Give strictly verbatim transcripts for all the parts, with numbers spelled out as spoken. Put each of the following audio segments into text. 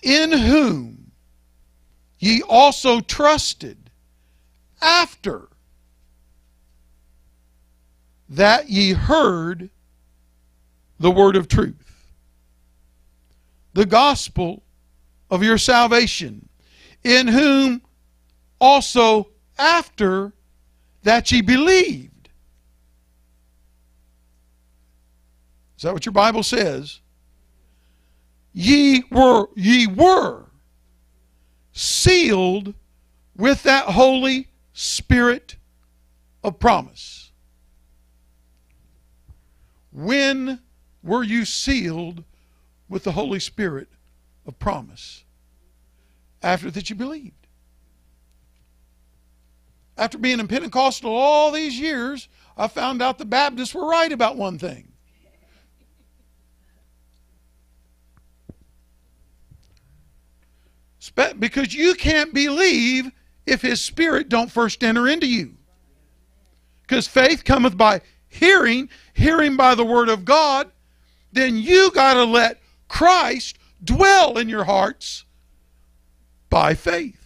in whom ye also trusted, after that ye heard the word of truth, the gospel of your salvation, in whom also after that ye believed. Is that what your Bible says? Ye were, ye were sealed with that Holy Spirit of promise. When were you sealed with the Holy Spirit of promise? After that you believed. After being in Pentecostal all these years, I found out the Baptists were right about one thing. Because you can't believe if His Spirit don't first enter into you. Because faith cometh by hearing, hearing by the Word of God. Then you got to let Christ dwell in your hearts by faith.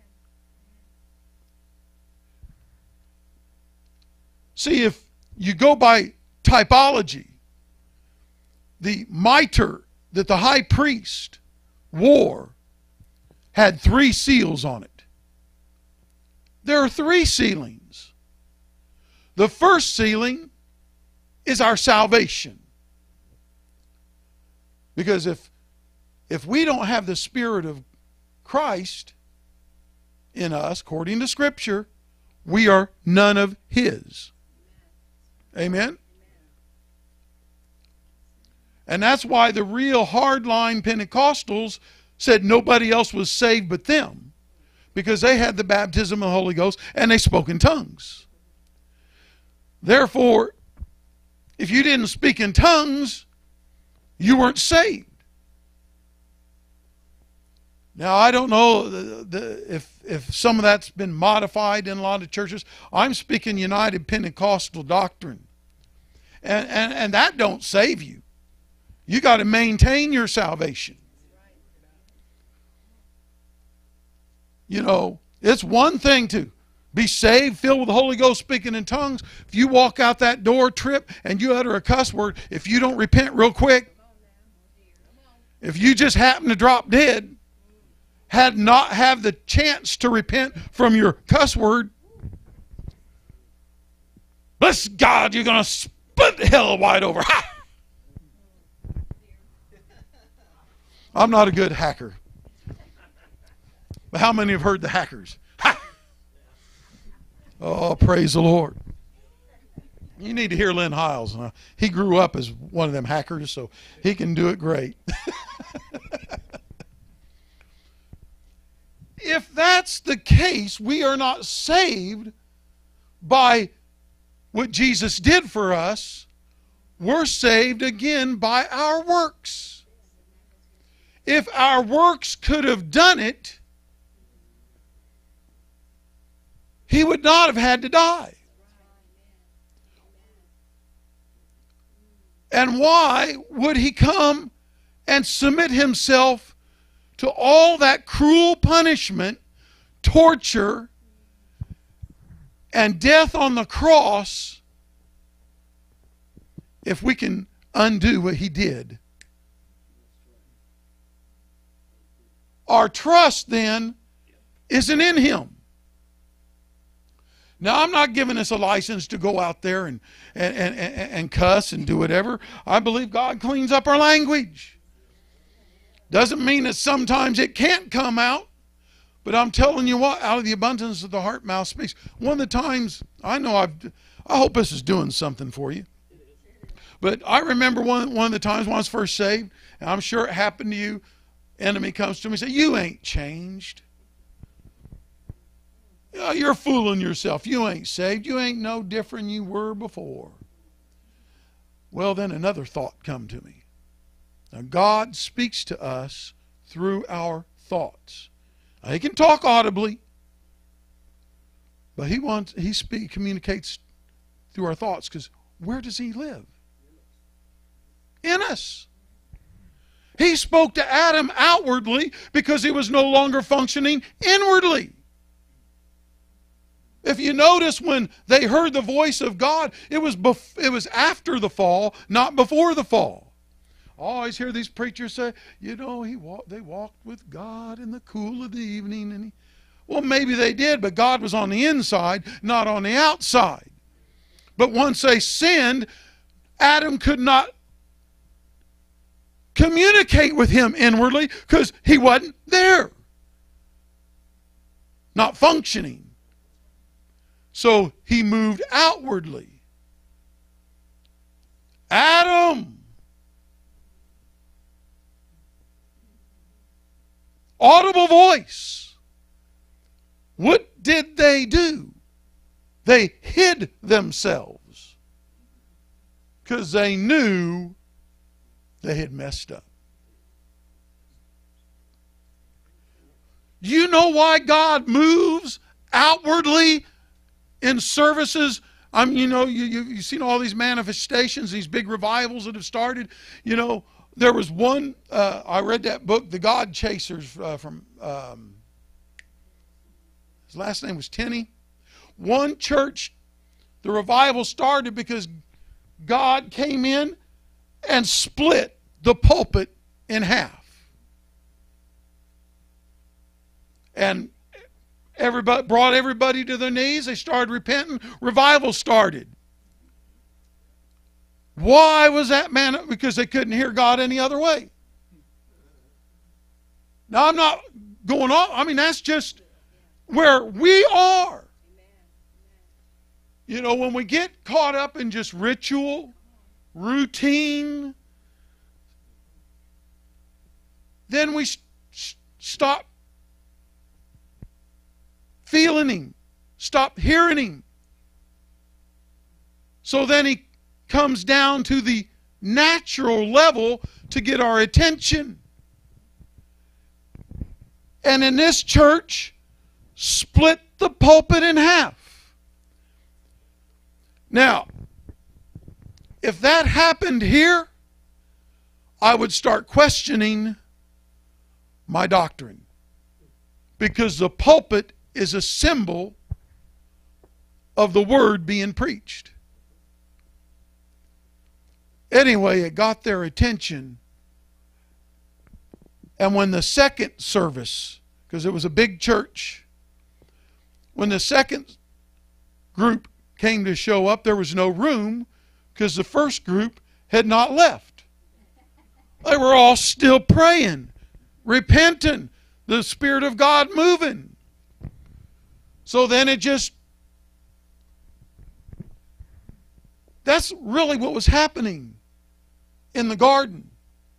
See, if you go by typology, the mitre that the high priest wore had three seals on it. There are three sealings. The first sealing is our salvation. Because if, if we don't have the Spirit of Christ in us, according to Scripture, we are none of His. Amen? And that's why the real hardline Pentecostals said nobody else was saved but them, because they had the baptism of the Holy Ghost and they spoke in tongues. Therefore, if you didn't speak in tongues, you weren't saved. Now, I don't know the, the, if, if some of that's been modified in a lot of churches. I'm speaking United Pentecostal doctrine. And, and, and that don't save you. You got to maintain your salvation. You know, it's one thing to be saved, filled with the Holy Ghost, speaking in tongues. If you walk out that door, trip, and you utter a cuss word, if you don't repent real quick, if you just happen to drop dead, had not have the chance to repent from your cuss word, bless God, you're going to split hell wide over. Ha! I'm not a good hacker. But how many have heard the hackers? Ha! Oh, praise the Lord. You need to hear Lynn Hiles. Uh, he grew up as one of them hackers, so he can do it great. If that's the case, we are not saved by what Jesus did for us. We're saved again by our works. If our works could have done it, He would not have had to die. And why would He come and submit Himself to all that cruel punishment, torture, and death on the cross if we can undo what He did? Our trust then isn't in Him. Now, I'm not giving us a license to go out there and, and, and, and cuss and do whatever. I believe God cleans up our language. Doesn't mean that sometimes it can't come out. But I'm telling you what, out of the abundance of the heart, mouth speaks. One of the times, I know I've, I hope this is doing something for you. But I remember one, one of the times when I was first saved, and I'm sure it happened to you, enemy comes to me and says, you ain't changed. You're fooling yourself. You ain't saved. You ain't no different than you were before. Well, then another thought come to me. Now, God speaks to us through our thoughts. Now, He can talk audibly, but He wants He speak communicates through our thoughts, because where does He live? In us. He spoke to Adam outwardly because he was no longer functioning inwardly. If you notice, when they heard the voice of God, it was bef- it was after the fall, not before the fall. I always hear these preachers say, you know, he walked, they walked with God in the cool of the evening. And he, well, maybe they did, but God was on the inside, not on the outside. But once they sinned, Adam could not communicate with him inwardly because he wasn't there. Not functioning. So he moved outwardly. Adam. Audible voice. What did they do? They hid themselves because they knew they had messed up. You know why God moves outwardly in services? I mean, you know, you, you, you've seen all these manifestations, these big revivals that have started. You know, there was one, uh, I read that book, The God Chasers, uh, from, um, his last name was Tenney. One church, the revival started because God came in and split the pulpit in half. And everybody brought everybody to their knees. They started repenting. Revival started. Why was that, man? Because they couldn't hear God any other way. Now, I'm not going on. I mean, that's just where we are. You know, when we get caught up in just ritual, routine, then we st- stop feeling Him, stop hearing Him. So then He comes down to the natural level to get our attention. And in this church, split the pulpit in half. Now, if that happened here, I would start questioning my doctrine. Because the pulpit is a symbol of the word being preached. Anyway, it got their attention. And when the second service, because it was a big church, when the second group came to show up, there was no room because the first group had not left. They were all still praying, repenting, the Spirit of God moving. So then it just, that's really what was happening in the garden.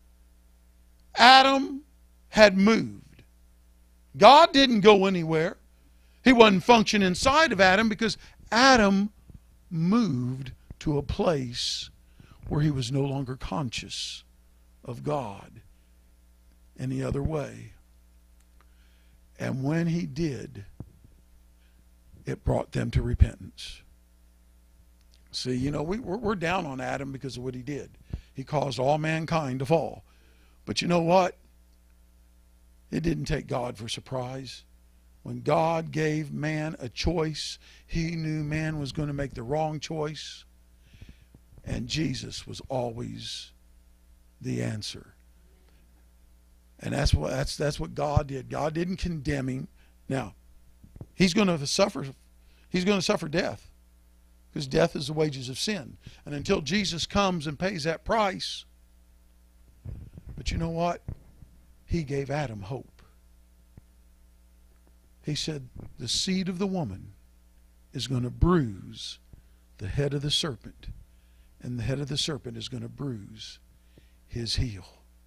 Adam had moved. God didn't go anywhere. He wasn't functioning inside of Adam because Adam moved to a place where he was no longer conscious of God any other way. And when he did, it brought them to repentance. See, you know, we, we're, we're down on Adam because of what he did. He caused all mankind to fall. But you know what? It didn't take God for surprise. When God gave man a choice, He knew man was going to make the wrong choice. And Jesus was always the answer. And that's what that's that's what God did. God didn't condemn him. Now, he's going to suffer he's going to suffer death. Because death is the wages of sin. And until Jesus comes and pays that price. But you know what? He gave Adam hope. He said, the seed of the woman is going to bruise the head of the serpent, and the head of the serpent is going to bruise his heel.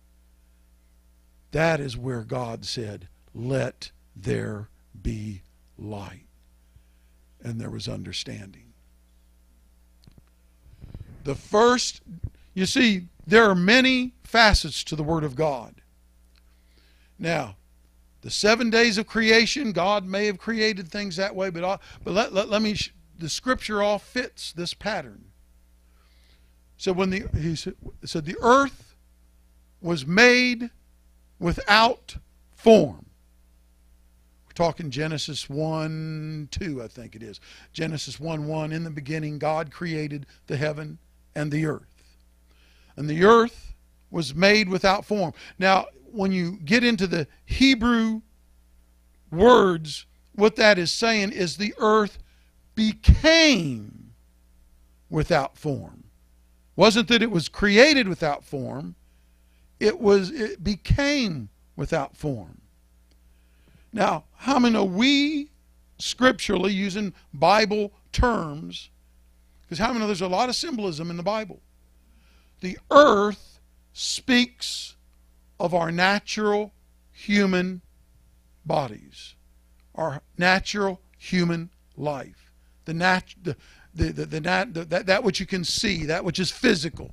That is where God said, let there be light. And there was understanding. The first, you see, there are many facets to the Word of God. Now, the seven days of creation, God may have created things that way, but, I, but let, let, let me, the Scripture all fits this pattern. So when the, he said, said the earth was made without form. We're talking Genesis one two, I think it is. Genesis one one, in the beginning God created the heaven and the earth. And the earth was made without form. Now, when you get into the Hebrew words, what that is saying is the earth became without form. Wasn't that it was created without form, it was it became without form. Now, how many know we scripturally, using Bible terms, because how many know there's a lot of symbolism in the Bible? The earth speaks of our natural human bodies, our natural human life, the nat the the the, the, nat the that, that which you can see, that which is physical.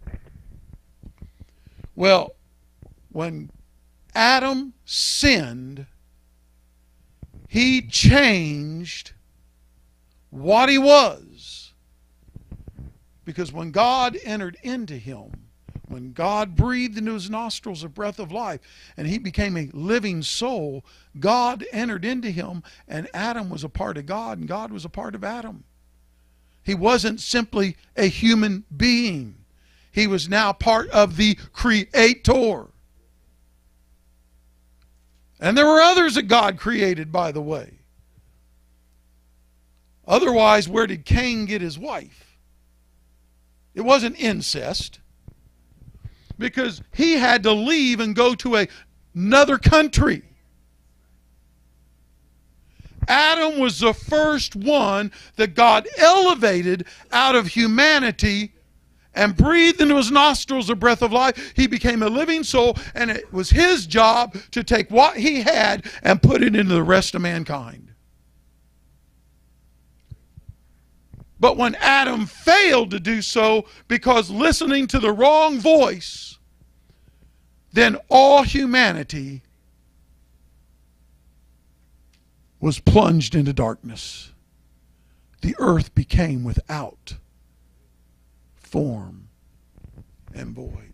Well, when Adam sinned, he changed what he was. Because when God entered into him, when God breathed into his nostrils a breath of life, and he became a living soul, God entered into him, and Adam was a part of God, and God was a part of Adam. He wasn't simply a human being. He was now part of the Creator. And there were others that God created, by the way. Otherwise, where did Cain get his wife? It wasn't incest. Because he had to leave and go to a, another country. Adam was the first one that God elevated out of humanity and breathed into his nostrils a breath of life. He became a living soul, and it was his job to take what he had and put it into the rest of mankind. But when Adam failed to do so because listening to the wrong voice, then all humanity was plunged into darkness. The earth became without form and void.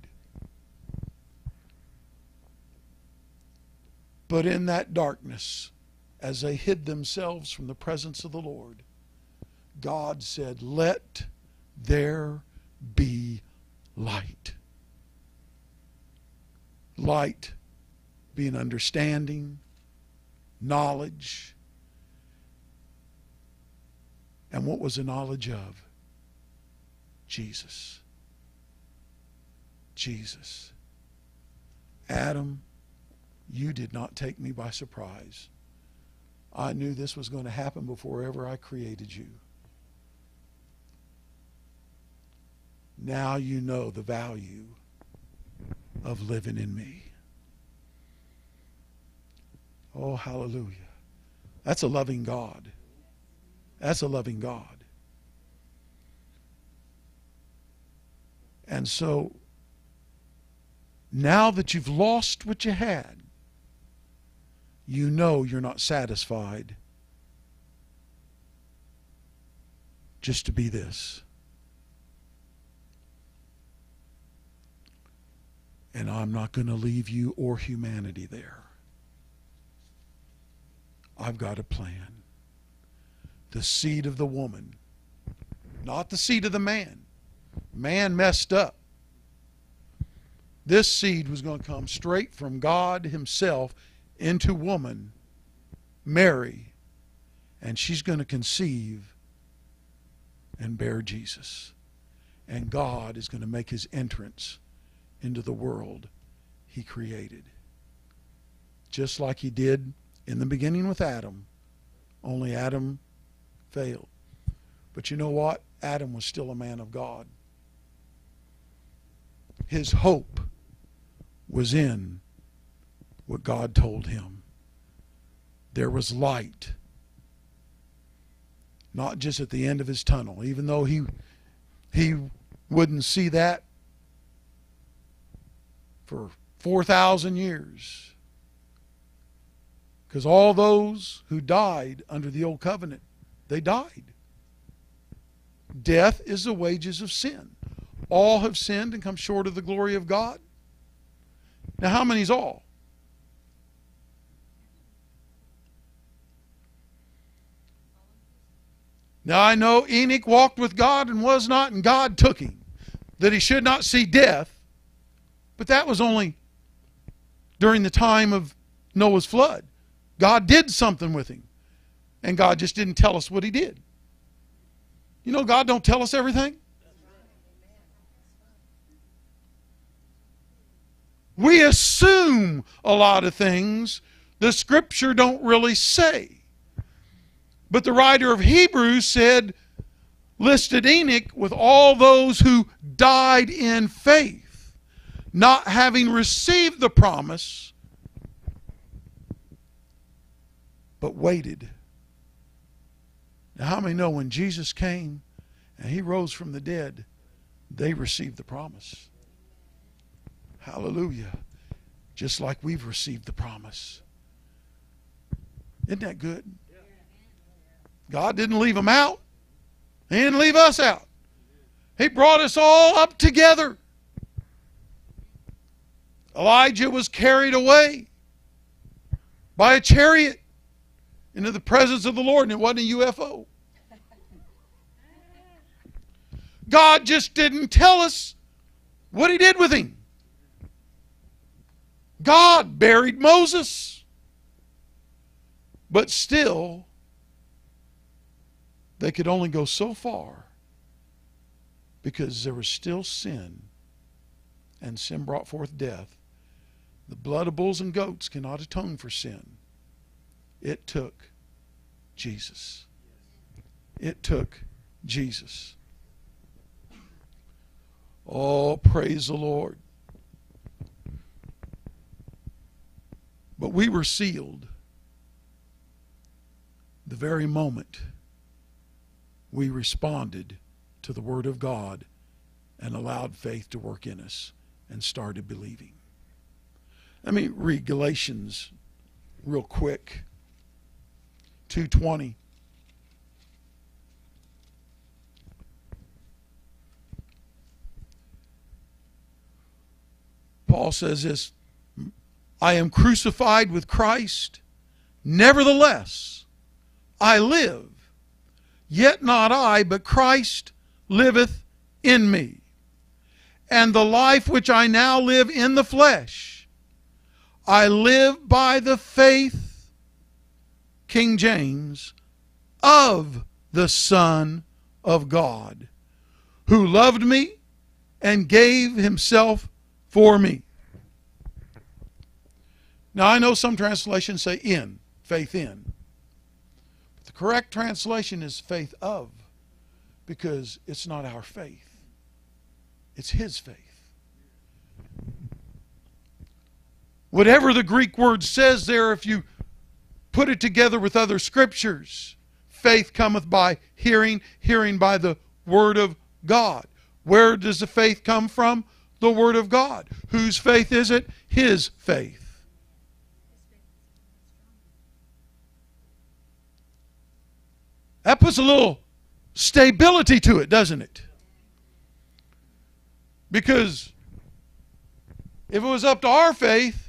But in that darkness, as they hid themselves from the presence of the Lord, God said, "Let there be light." Light being understanding, knowledge. And what was the knowledge of? Jesus. Jesus. Adam, you did not take me by surprise. I knew this was going to happen before ever I created you. Now you know the value of living in me. Oh, hallelujah. That's a loving God. That's a loving God. And so, now that you've lost what you had, you know you're not satisfied just to be this. And I'm not going to leave you or humanity there. I've got a plan. The seed of the woman, not the seed of the man. Man messed up. This seed was going to come straight from God himself into woman, Mary, and she's going to conceive and bear Jesus. And God is going to make his entrance into the world he created. Just like he did in the beginning with Adam, only Adam failed. But you know what? Adam was still a man of God. His hope was in what God told him. There was light, not just at the end of his tunnel, even though he he wouldn't see that for four thousand years. Because all those who died under the old covenant, they died. Death is the wages of sin. All have sinned and come short of the glory of God. Now, how many's all? Now, I know Enoch walked with God and was not, and God took him, that he should not see death. But that was only during the time of Noah's flood. God did something with him, and God just didn't tell us what he did. You know, God don't tell us everything. We assume a lot of things the Scripture don't really say. But the writer of Hebrews said, listed Enoch with all those who died in faith, not having received the promise, but waited. Now, how many know when Jesus came and he rose from the dead, they received the promise? Hallelujah. Just like we've received the promise. Isn't that good? God didn't leave them out. He didn't leave us out. He brought us all up together. Elijah was carried away by a chariot into the presence of the Lord, and it wasn't a U F O. God just didn't tell us what he did with him. God buried Moses. But still, they could only go so far because there was still sin, and sin brought forth death. The blood of bulls and goats cannot atone for sin. It took Jesus. It took Jesus. Oh, praise the Lord. But we were sealed the very moment we responded to the Word of God and allowed faith to work in us and started believing. Let me read Galatians real quick. two twenty. Paul says this, I am crucified with Christ, nevertheless I live, yet not I, but Christ liveth in me. And the life which I now live in the flesh, I live by the faith, King James, of the Son of God, who loved me and gave himself for me. Now I know some translations say in, faith in. But the correct translation is faith of, because it's not our faith. It's his faith. Whatever the Greek word says there, if you put it together with other scriptures, faith cometh by hearing, hearing by the word of God. Where does the faith come from? The word of God. Whose faith is it? His faith. That puts a little stability to it, doesn't it? Because if it was up to our faith,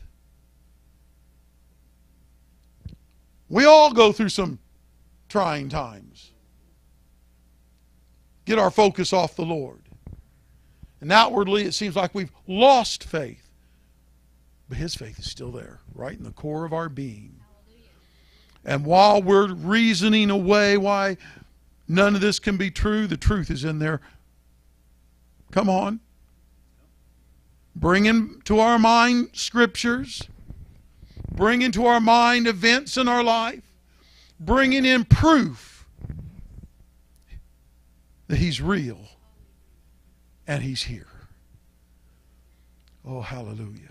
we all go through some trying times. Get our focus off the Lord. And outwardly it seems like we've lost faith. But his faith is still there, right in the core of our being. And while we're reasoning away why none of this can be true, the truth is in there. Come on. Bring into our mind scriptures. Bring into our mind events in our life. Bringing in proof that he's real and he's here. Oh, hallelujah.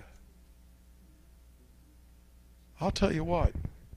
I'll tell you what.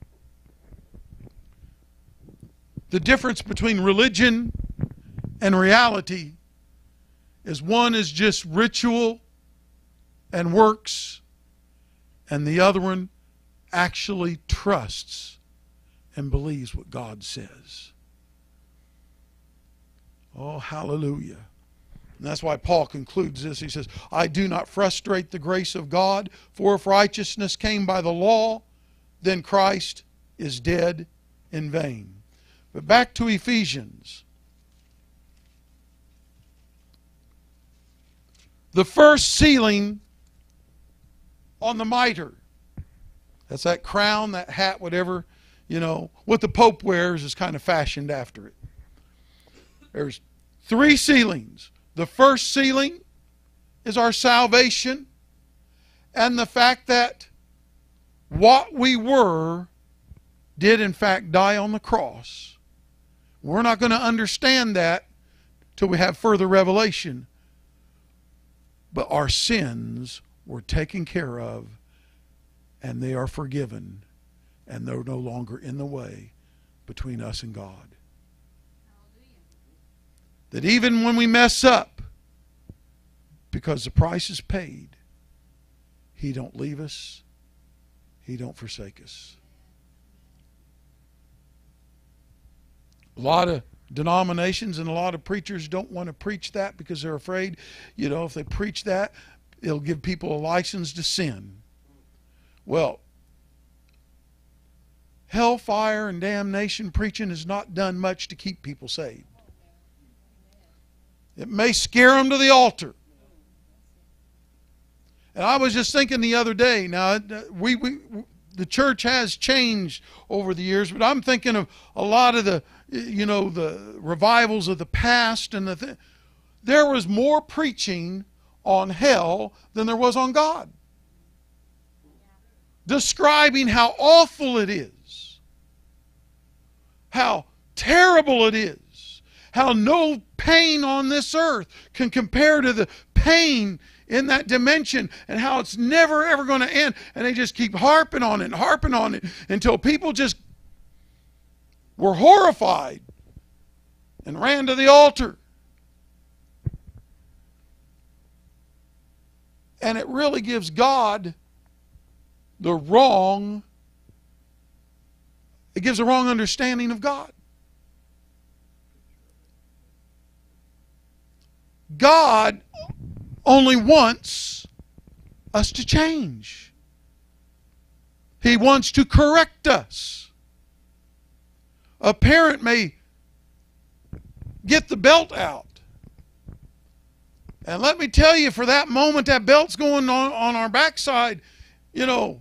The difference between religion and reality is one is just ritual and works, and the other one actually trusts and believes what God says. Oh, hallelujah. And that's why Paul concludes this. He says, I do not frustrate the grace of God, for if righteousness came by the law, then Christ is dead in vain. But back to Ephesians. The first sealing on the mitre. That's that crown, that hat, whatever, you know, what the Pope wears is kind of fashioned after it. There's three sealings. The first sealing is our salvation and the fact that what we were did in fact die on the cross. We're not going to understand that till we have further revelation. But our sins were taken care of, and they are forgiven, and they're no longer in the way between us and God. That even when we mess up, because the price is paid, He don't leave us, He don't forsake us. A lot of denominations and a lot of preachers don't want to preach that because they're afraid, you know, if they preach that, it'll give people a license to sin. Well, hellfire and damnation preaching has not done much to keep people saved. It may scare them to the altar. And I was just thinking the other day, now we, we the church has changed over the years, but I'm thinking of a lot of the, you know, the revivals of the past and the th- there was more preaching on hell than there was on God. Describing how awful it is, how terrible it is, how no pain on this earth can compare to the pain in that dimension, and how it's never ever going to end. And they just keep harping on it and harping on it until people just were horrified and ran to the altar. And it really gives God the wrong, it gives a wrong understanding of God. God only wants us to change. He wants to correct us. A parent may get the belt out. And let me tell you, for that moment that belt's going on, on our backside, you know,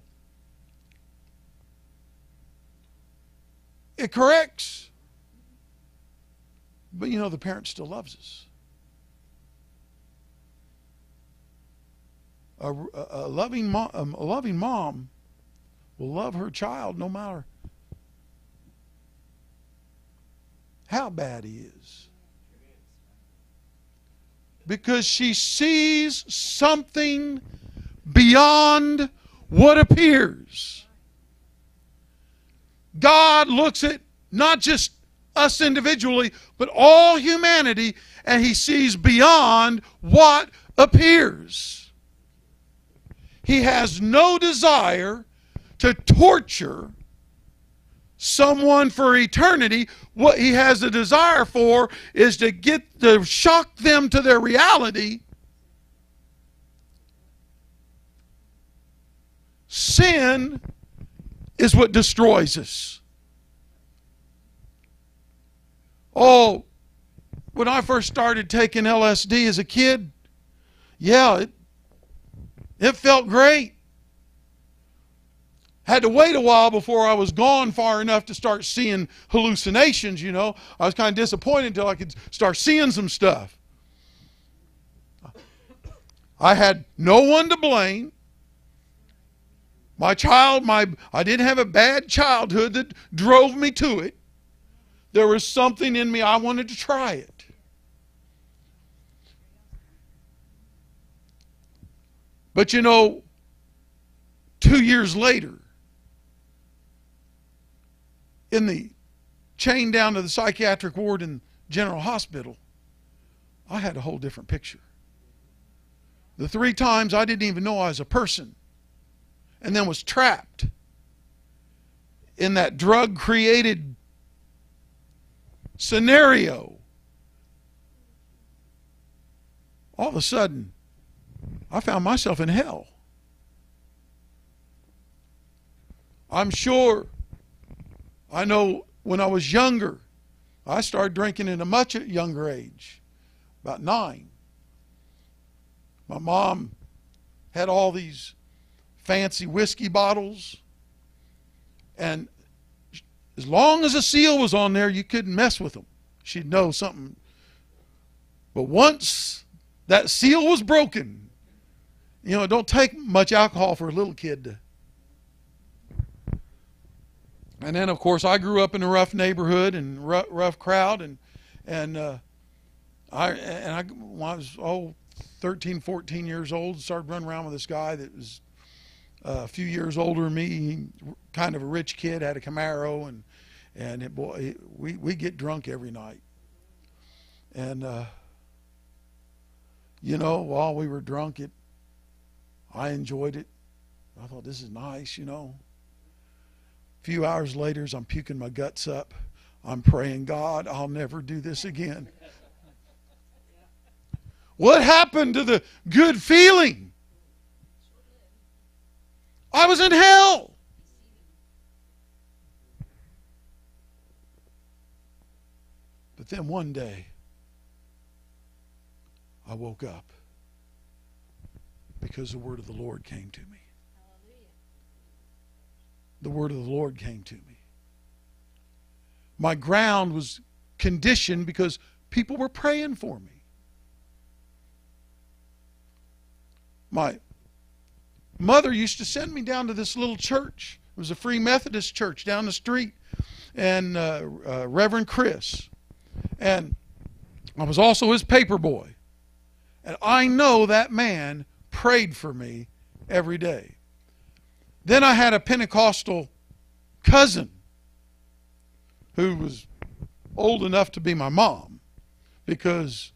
it corrects. But you know, the parent still loves us. A, a, a loving mom, a loving mom will love her child no matter how bad he is, because she sees something beyond what appears. God looks at not just us individually, but all humanity, and He sees beyond what appears. He has no desire to torture someone for eternity. What He has a desire for is to get to shock them to their reality. Sin is what destroys us. Oh, when I first started taking L S D as a kid, yeah, it It felt great. Had to wait a while before I was gone far enough to start seeing hallucinations, you know. I was kind of disappointed until I could start seeing some stuff. I had no one to blame. My child, my I didn't have a bad childhood that drove me to it. There was something in me, I wanted to try it. But you know, two years later, in the chain down to the psychiatric ward in General Hospital, I had a whole different picture. The three times I didn't even know I was a person, and then was trapped in that drug-created scenario. all of a sudden, I found myself in hell. I'm sure, I know when I was younger, I started drinking at a much younger age, about nine. My mom had all these fancy whiskey bottles, and as long as a seal was on there, you couldn't mess with them. She'd know something. But once that seal was broken, you know, it don't take much alcohol for a little kid to. And then, of course, I grew up in a rough neighborhood and rough, rough crowd, and and uh, I and I when I was oh thirteen, fourteen years old, started running around with this guy that was uh, a few years older than me. He, kind of a rich kid, had a Camaro, and and it, boy, it, we we get drunk every night. And uh, you know, while we were drunk, it I enjoyed it. I thought, this is nice, you know. A few hours later, as I'm puking my guts up, I'm praying, God, I'll never do this again. What happened to the good feeling? I was in hell. But then one day, I woke up because the word of the Lord came to me. The word of the Lord came to me. My ground was conditioned because people were praying for me. My mother used to send me down to this little church. It was a Free Methodist church down the street, and uh, uh, Reverend Chris. And I was also his paper boy. And I know that man prayed for me every day. Then I had a Pentecostal cousin who was old enough to be my mom, because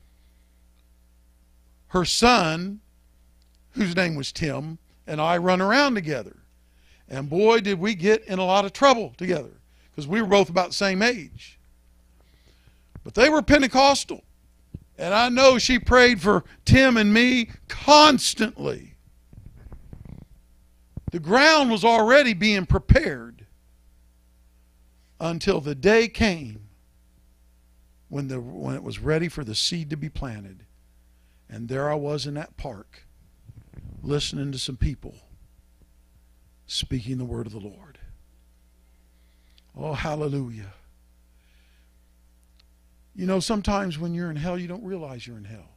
her son, whose name was Tim, and I run around together. And boy, did we get in a lot of trouble together, because we were both about the same age. But they were Pentecostal. And I know she prayed for Tim and me constantly. The ground was already being prepared until the day came when the when it was ready for the seed to be planted. And there I was in that park, listening to some people speaking the word of the Lord. Oh, hallelujah. You know, sometimes when you're in hell, you don't realize you're in hell.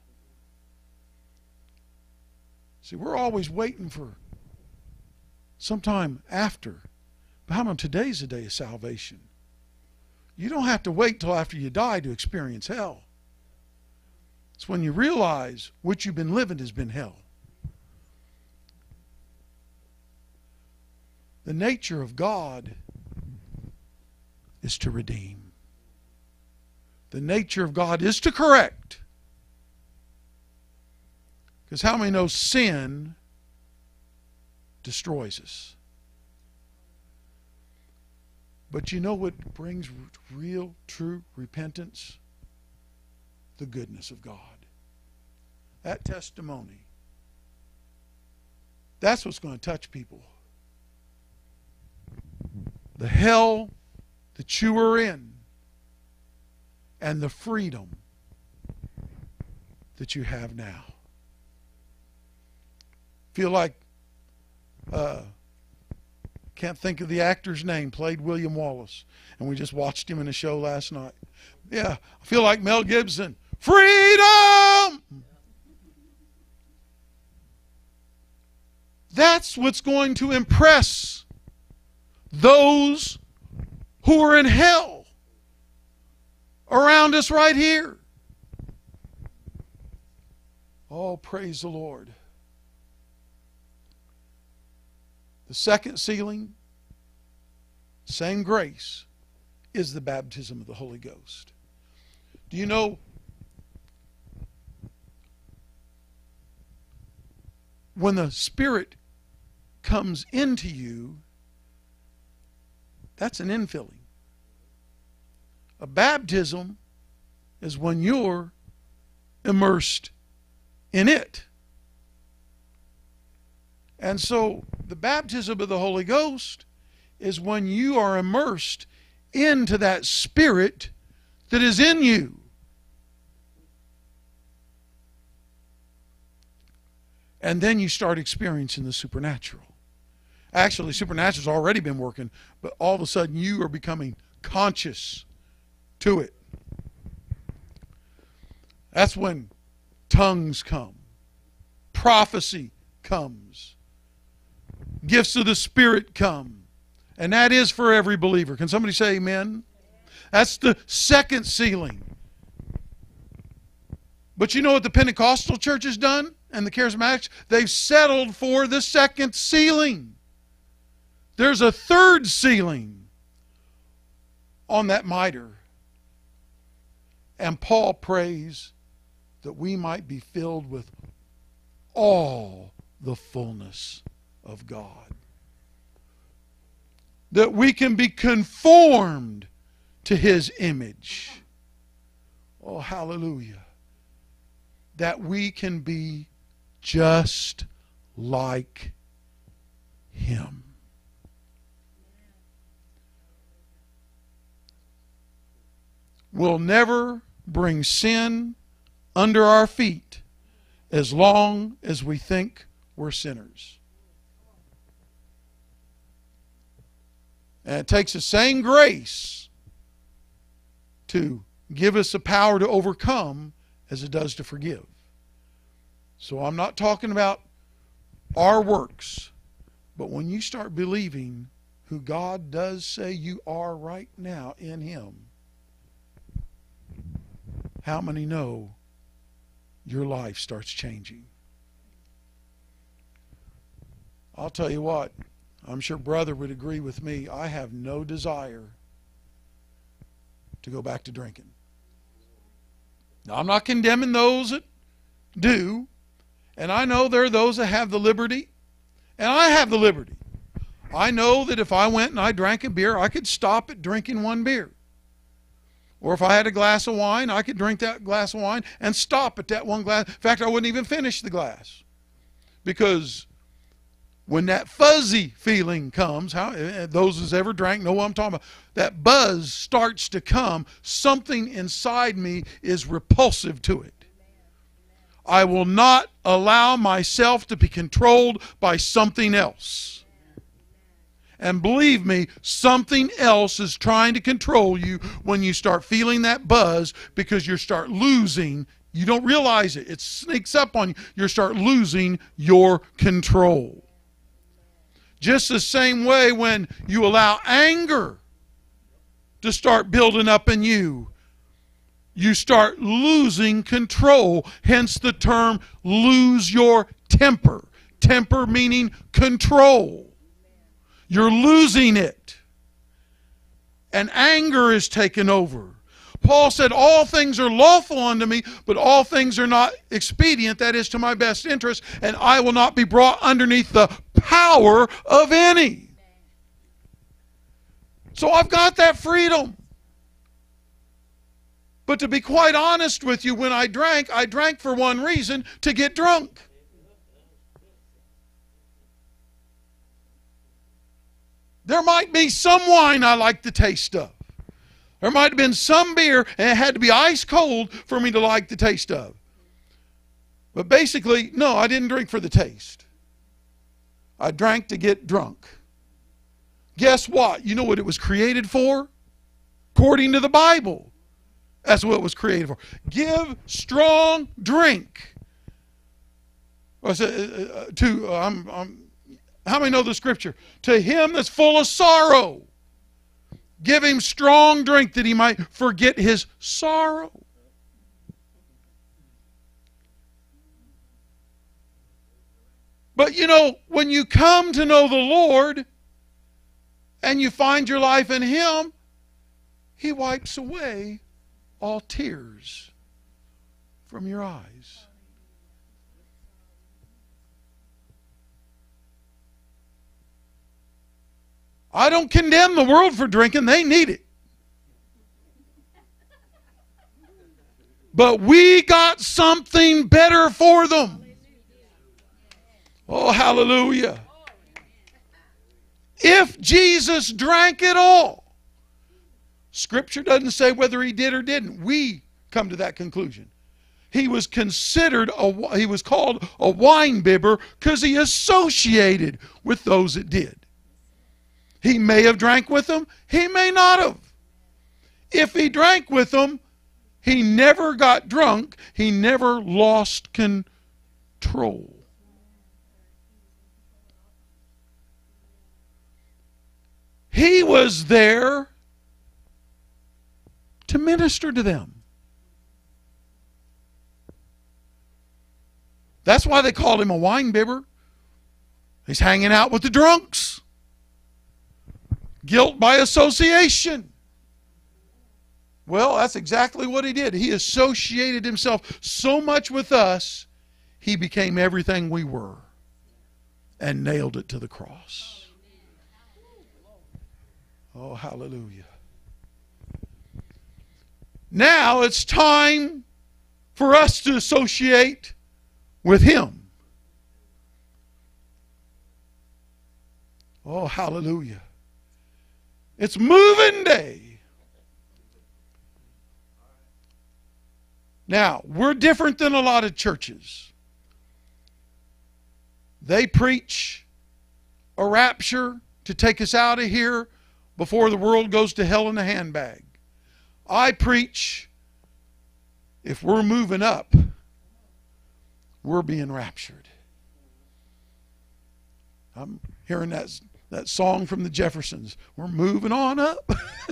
See, we're always waiting for sometime after. But how about today's the day of salvation? You don't have to wait till after you die to experience hell. It's when you realize what you've been living has been hell. The nature of God is to redeem. The nature of God is to correct. Because how many know sin destroys us? But you know what brings real, true repentance? The goodness of God. That testimony. That's what's going to touch people. The hell that you are in and the freedom that you have now. Feel like Uh, can't think of the actor's name, played William Wallace, and we just watched him in a show last night. Yeah, I feel like Mel Gibson. Freedom! That's what's going to impress those who are in hell around us right here. Oh, praise the Lord. The second sealing, same grace, is the baptism of the Holy Ghost. Do you know when the Spirit comes into you, that's an infilling. A baptism is when you're immersed in it. And so the baptism of the Holy Ghost is when you are immersed into that Spirit that is in you. And then you start experiencing the supernatural. Actually, supernatural's already been working, but all of a sudden you are becoming conscious to it. That's when tongues come. Prophecy comes. Gifts of the Spirit come. And that is for every believer. Can somebody say amen? That's the second sealing. But you know what the Pentecostal church has done? And the Charismatics? They've settled for the second sealing. There's a third sealing on that mitre. And Paul prays that we might be filled with all the fullness of God. That we can be conformed to His image. Oh, hallelujah. That we can be just like Him. We'll never bring sin under our feet as long as we think we're sinners. And it takes the same grace to give us the power to overcome as it does to forgive. So I'm not talking about our works, but when you start believing who God does say you are right now in Him, how many know your life starts changing? I'll tell you what, I'm sure brother would agree with me. I have no desire to go back to drinking. Now, I'm not condemning those that do. And I know there are those that have the liberty. And I have the liberty. I know that if I went and I drank a beer, I could stop at drinking one beer. Or if I had a glass of wine, I could drink that glass of wine and stop at that one glass. In fact, I wouldn't even finish the glass. Because when that fuzzy feeling comes, how those who's ever drank know what I'm talking about. That buzz starts to come. Something inside me is repulsive to it. I will not allow myself to be controlled by something else. And believe me, something else is trying to control you when you start feeling that buzz, because you start losing. You don't realize it. It sneaks up on you. You start losing your control. Just the same way when you allow anger to start building up in you, you start losing control. Hence the term, lose your temper. Temper meaning control. You're losing it. And anger is taken over. Paul said, all things are lawful unto me, but all things are not expedient, that is to my best interest, and I will not be brought underneath the power of any. So I've got that freedom. But to be quite honest with you, when I drank, I drank for one reason, to get drunk. There might be some wine I like the taste of. There might have been some beer, and it had to be ice cold for me to like the taste of. But basically, no, I didn't drink for the taste. I drank to get drunk. Guess what? You know what it was created for? According to the Bible. That's what it was created for. Give strong drink. I said, uh, to, uh, I'm, I'm, how many know the scripture? To him that's full of sorrow, give him strong drink that he might forget his sorrow. But you know, when you come to know the Lord and you find your life in Him, He wipes away all tears from your eyes. I don't condemn the world for drinking. They need it. But we got something better for them. Oh, hallelujah. If Jesus drank it all, Scripture doesn't say whether he did or didn't. We come to that conclusion. He was considered, a, he was called a wine bibber because he associated with those that did. He may have drank with them. He may not have. If he drank with them, he never got drunk. He never lost control. He was there to minister to them. That's why they called him a wine bibber. He's hanging out with the drunks. Guilt by association. Well, that's exactly what he did. He associated himself so much with us, he became everything we were and nailed it to the cross. Oh, hallelujah. Now it's time for us to associate with him. Oh, hallelujah. It's moving day. Now, we're different than a lot of churches. They preach a rapture to take us out of here before the world goes to hell in a handbag. I preach, if we're moving up, we're being raptured. I'm hearing that, that song from the Jeffersons. We're moving on up.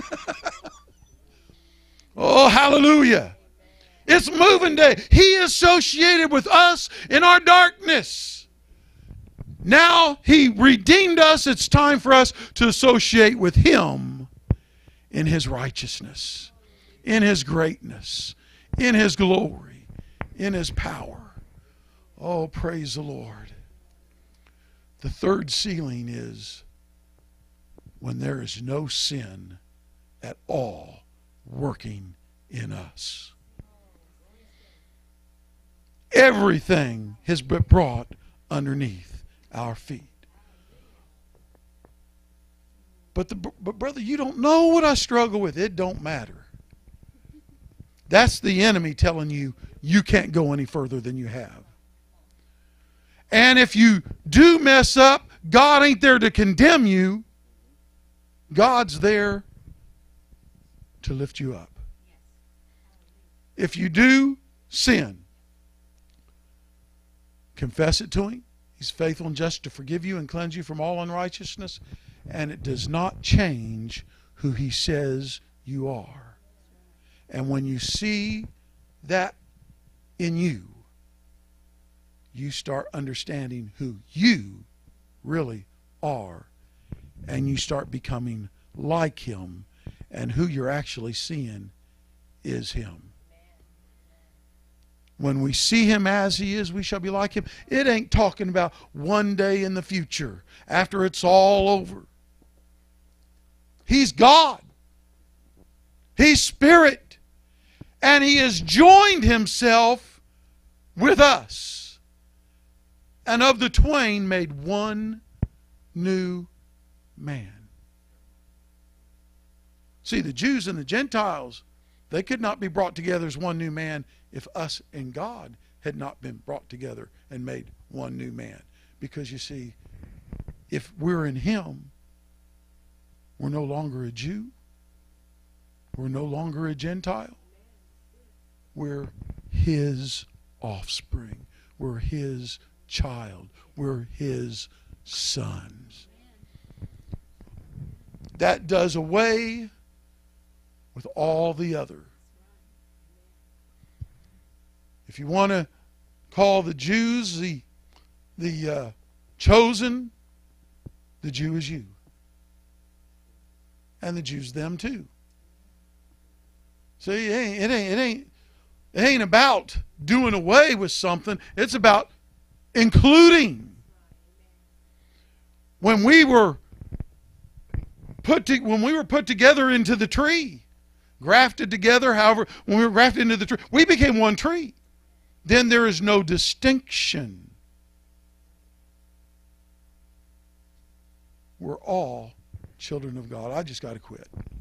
Oh, hallelujah. It's moving day. He associated with us in our darkness. Now he redeemed us. It's time for us to associate with him in his righteousness, in his greatness, in his glory, in his power. Oh, praise the Lord. The third sealing is when there is no sin at all working in us. Everything has been brought underneath our feet. But, the, but brother, you don't know what I struggle with. It don't matter. That's the enemy telling you you can't go any further than you have. And if you do mess up, God ain't there to condemn you. God's there to lift you up. If you do sin, confess it to him. He's faithful and just to forgive you and cleanse you from all unrighteousness. And it does not change who he says you are. And when you see that in you, you start understanding who you really are. And you start becoming like him. And who you're actually seeing is him. When we see him as he is, we shall be like him. It ain't talking about one day in the future, after it's all over. He's God. He's Spirit. And he has joined himself with us. And of the twain made one new man. See, the Jews and the Gentiles, they could not be brought together as one new man if us and God had not been brought together and made one new man. Because you see, if we're in him, we're no longer a Jew. We're no longer a Gentile. We're his offspring. We're his child. We're his sons. That does away with all the other. If you want to call the Jews the, the uh, chosen, the Jew is you. And the Jews them too. See, it ain't, it ain't, it ain't, it ain't about doing away with something. It's about including. When we were put to, when we were put together into the tree, grafted together, however, when we were grafted into the tree, we became one tree. Then there is no distinction. We're all children of God. I just got to quit.